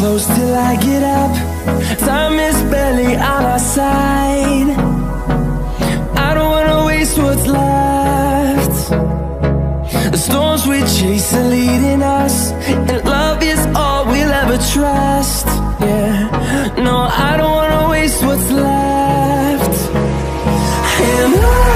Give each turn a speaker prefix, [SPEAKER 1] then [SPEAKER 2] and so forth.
[SPEAKER 1] close till I get up. Time is barely on our side. I don't wanna waste what's left. The storms we chase are leading us, and love is all we'll ever trust. Yeah, no, I don't wanna waste what's left. And on